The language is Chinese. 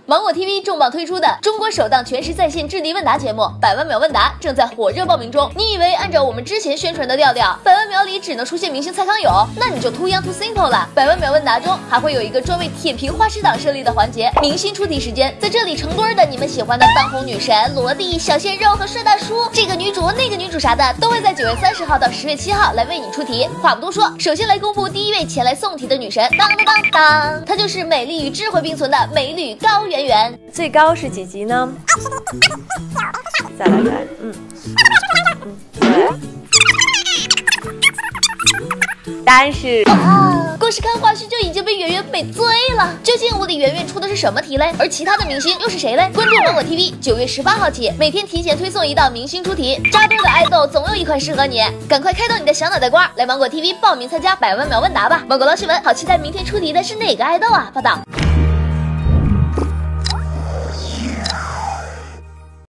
芒果 TV 重磅推出的中国首档全时在线智力问答节目《100万秒问答》正在火热报名中。你以为按照我们之前宣传的调调，100万秒里只能出现明星蔡康永，那你就 too young too simple 了。100万秒问答中还会有一个专为舔屏花痴党设立的环节——明星出题时间，在这里成堆的你们喜欢的当红女神、萝莉、小鲜肉和帅大叔，这个女主那个女主啥的，都会在9月30号到10月7号来为你出题。话不多说，首先来公布第一位前来送题的女神，当当当当，她就是美丽与智慧并存的美女高圆圆。 最高是几级呢？再来看，答案是光是看花絮就已经被圆圆美醉了。究竟我的圆圆出的是什么题嘞？而其他的明星又是谁嘞？关注芒果 TV， 9月18号起，每天提前推送一道明星出题，扎堆的爱豆总有一款适合你，赶快开动你的小脑袋瓜，来芒果 TV 报名参加100万秒问答吧！芒果捞新闻，好期待明天出题的是哪个爱豆啊？报道。